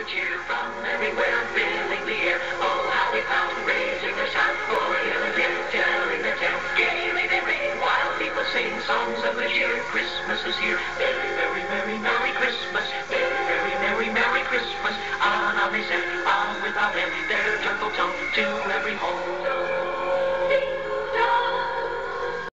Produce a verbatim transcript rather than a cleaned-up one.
good cheer from everywhere, filling the air. Oh, how they pound, raising their sound, o'er hill and dale, telling their tale. Gaily they ring, while people sing songs of good cheer. Christmas is here. Very, very, very Merry Christmas. Very, very Merry, Merry Christmas. On, on they said, on without end, their joyful tone to